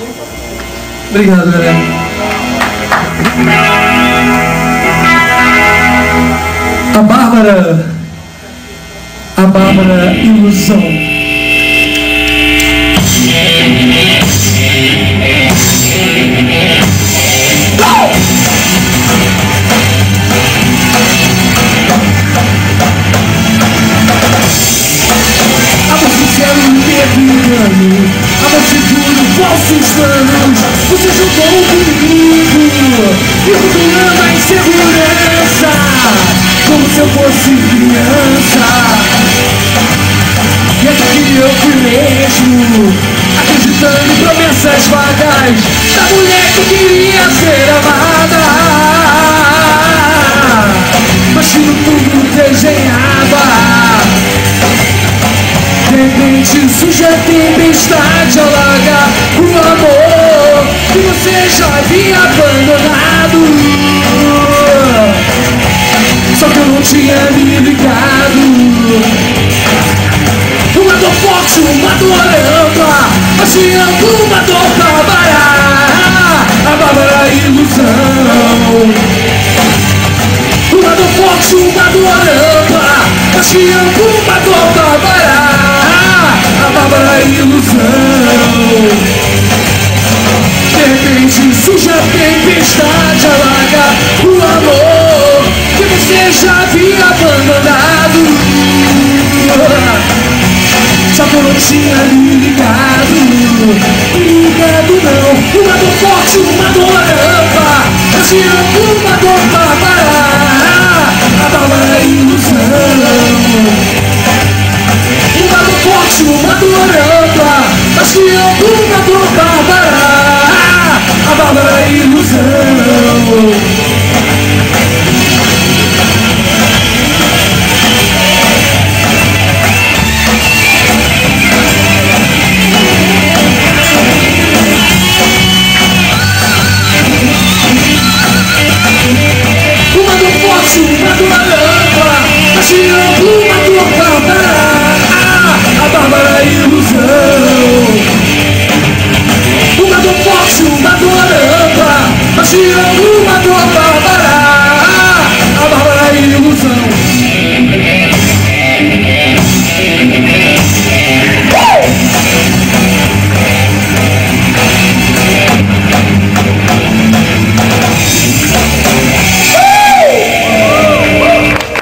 Obrigado, galera. A Bárbara Ilusão. Amor sincero e engano, amor seguro, falsos planos. Você jogou comigo e roubando a insegurança, como se eu fosse criança. E é que eu fui mesmo, acreditando em promessas vagas da mulher que queria ser amada, mas que no fundo desenhava. De repente surge a tempestade, alaga o amor que você já havia abandonado. Só que eu não tinha me ligado. Uma dor forte, uma dor ampla, mas tinha uma dor pra parar. A Bárbara Ilusão. Uma dor forte, uma dor ampla, mas tinha uma dor pra parar. A Bárbara Ilusão. De repente surge a tempestade, alaga o amor que você já havia abandonado. Só que eu não tinha me ligado. Ligado não. Uma dor forte, uma dor ampla, mas tinha uma dor pra parar. A Bárbara Ilusão. Uma dor forte, uma dor ampla, mas tinha uma dor pra